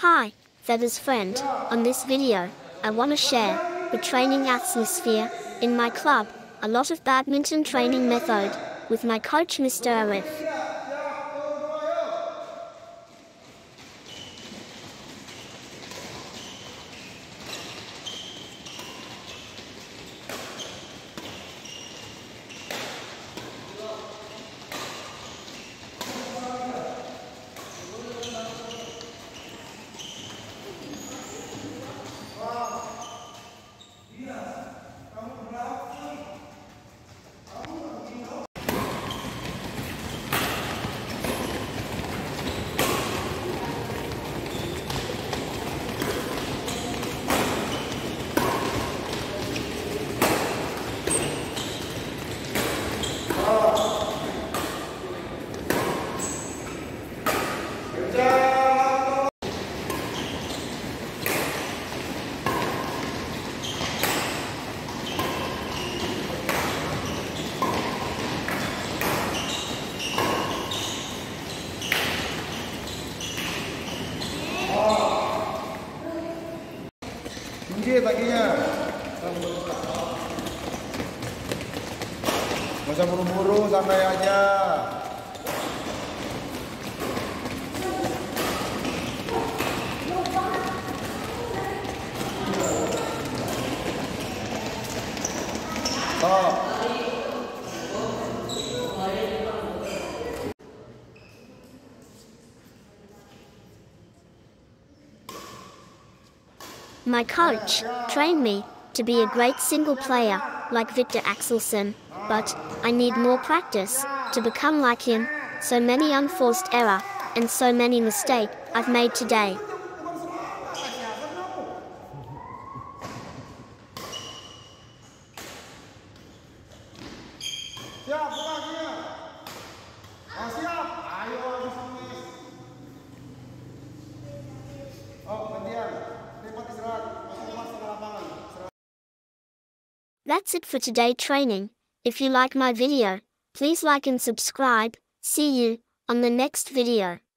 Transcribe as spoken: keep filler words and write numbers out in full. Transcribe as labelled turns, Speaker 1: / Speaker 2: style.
Speaker 1: Hi, Feather's friend. On this video, I want to share the training atmosphere in my club, a lot of badminton training method with my coach Mister Arif.
Speaker 2: Tinggi kakinya. Nggak usah buru-buru, santai aja. Stop.
Speaker 1: My coach trained me to be a great single player like Victor Axelsen, but I need more practice to become like him. So many unforced error and so many mistakes I've made today.
Speaker 2: Siap, buka kakinya. Ah, siap. Ayo, habis habis. Oh, gantian. Lipat istirahat. Masuk kelas ke lapangan.
Speaker 1: That's it for today training. If you like my video, please like and subscribe. See you on the next video.